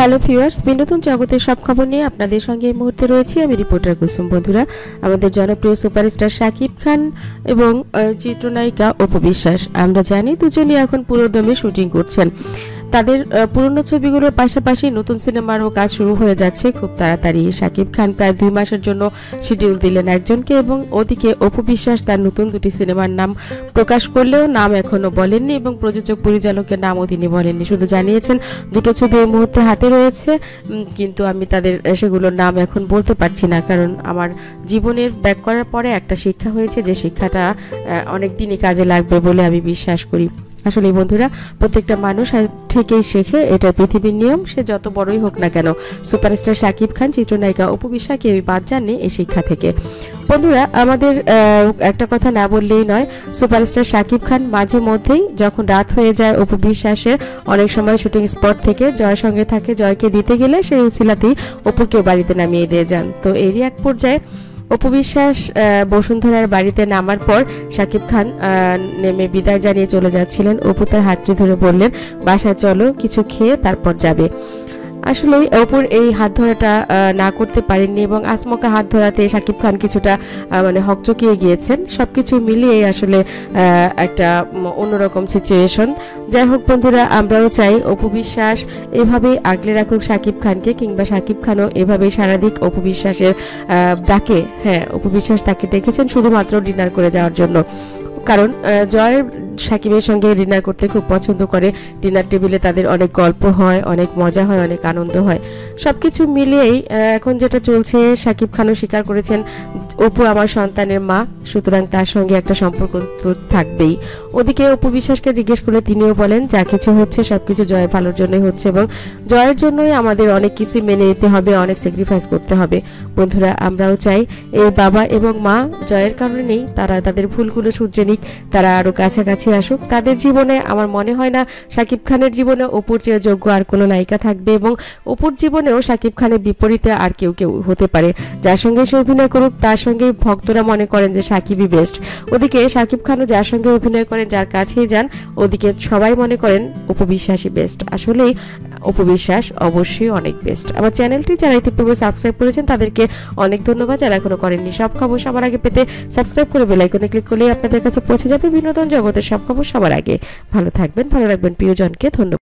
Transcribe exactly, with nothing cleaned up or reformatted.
Hello viewers, বিনোদন জগতের সব খবর নিয়ে আপনাদের সঙ্গে এই মুহূর্তে রয়েছি আমি রিপোর্টার কুসুম। বন্ধুরা, আমাদের জনপ্রিয় সুপারস্টার শাকিব খান এবং চিত্রনায়িকা অপু বিশ্বাস, আমরা জানি দুজনই এখন পুরোদমে শুটিং করছেন। তাদের পুরনো ছবিগুলোর পাশাপাশি নতুন সিনেমারও কাজ শুরু হয়ে যাচ্ছে খুব তাড়াতাড়ি। শাকিব খান প্রায় দুই মাসের জন্য শিডিউল দিলেন একজনকে, এবং ওদিকে অপু বিশ্বাস তার নতুন দুটি সিনেমার নাম প্রকাশ করলেও নাম এখনো বলেননি এবং প্রযোজক পরিচালকের নামও তিনি বলেননি। শুধু জানিয়েছেন দুটো ছবি এই মুহূর্তে হাতে রয়েছে, কিন্তু আমি তাদের সেগুলোর নাম এখন বলতে পারছি না, কারণ আমার জীবনের ব্যাক করার পরে একটা শিক্ষা হয়েছে যে শিক্ষাটা অনেক দিনই কাজে লাগবে বলে আমি বিশ্বাস করি। আসলে বন্ধুরা, প্রত্যেকটা মানুষ থেকেই শেখে, এটা পৃথিবীর নিয়ম, সে যত বড়ই হোক না কেন। সুপারস্টার শাকিব খান, চিত্রনায়িকা অপু বিশ্বাস কেউই বাদ যাননি এই শিক্ষা থেকে। বন্ধুরা, আমাদের একটা কথা না বললেই নয়, সুপারস্টার শাকিব খান মাঝে মধ্যেই যখন রাত হয়ে যায় অপু বিশ্বাসের অনেক সময় শুটিং স্পট থেকে জয়ের সঙ্গে থাকে, জয়কে দিতে গেলে সেই উছিলাতেই অপুকেও বাড়িতে নামিয়ে দিয়ে যান। তো এরই এক পর্যায়ে অপু বিশ্বাস বসুন্ধরার বাড়িতে নামার পর শাকিব খান নেমে বিদায় জানিয়ে চলে যাচ্ছিলেন। অপু তার হাতটি ধরে বললেন, বাসায় চলো, কিছু খেয়ে তারপর যাবে। আসলে অপুর এই হাত ধরাটা না করতে পারেননি এবং আসমকা হাত ধরাতে শাকিব খান কিছুটা মানে হকচকিয়ে গিয়েছেন। সবকিছু মিলিয়ে আসলে একটা অন্যরকম সিচুয়েশন। যাই হোক বন্ধুরা, আমরাও চাই অপু বিশ্বাস এভাবেই আগলে রাখুক শাকিব খানকে, কিংবা শাকিব খানও এভাবেই সারাদিক অপু বিশ্বাসের ডাকে। হ্যাঁ, অপু বিশ্বাস তাকে ডেকেছেন শুধুমাত্র ডিনার করে যাওয়ার জন্য, কারণ জয় শাকিবের সঙ্গে ডিনার করতে খুব পছন্দ করে। ডিনার টেবিলে তাদের অনেক গল্প হয়, অনেক মজা হয়, অনেক আনন্দ হয়। সবকিছু মিলিয়েই এখন যেটা চলছে, শাকিব খানও স্বীকার করেছেন অপু আমার সন্তানের মা, সুতরাং তার সঙ্গে একটা সম্পর্ক তো থাকবেই। ওদিকে অপু বিশ্বাসকে জিজ্ঞেস করলে তিনিও বলেন, যা কিছু হচ্ছে সবকিছু জয়ের ভালোর জন্যই হচ্ছে এবং জয়ের জন্যই আমাদের অনেক কিছুই মেনে নিতে হবে, অনেক স্যাক্রিফাইস করতে হবে। বন্ধুরা, আমরাও চাই এই বাবা এবং মা জয়ের কারণেই তারা তাদের ভুলগুলো শুধরে নিক, তারা আরো কাছাকাছি আসুক তাদের জীবনে। আমার মনে হয় না শাকিব খানের জীবনে অপুর চেয়ে যোগ্য আর কোনো নায়িকা থাকবে, এবং অপুর জীবনেও শাকিব খানের বিপরীতে আর কেউ কেউ হতে পারে। যার সঙ্গে সে অভিনয় করুক তার সঙ্গে ভক্তরা মনে করেন যে শাকিবই বেস্ট। ওদিকে শাকিব খানও যার সঙ্গে অভিনয় করেন, যার কাছেই যান, ওদিকে সবাই মনে করেন অপু বিশ্বাসই বেস্ট। আসলেই অপু বিশ্বাস অবশ্যই অনেক বেস্ট। আমার চ্যানেলটি যারা ইতিপূর্বে সাবস্ক্রাইব করেছেন তাদেরকে অনেক ধন্যবাদ, যারা এখনো করেননি সব খবর সবার আগে পেতে সাবস্ক্রাইব করে বেল আইকনে ক্লিক করলেই আপনাদের কাছে পৌঁছে যাবে বিনোদন জগতের সব খবর সবার আগে। ভালো থাকবেন, ভালো রাখবেন প্রিয়জনকে। ধন্যবাদ।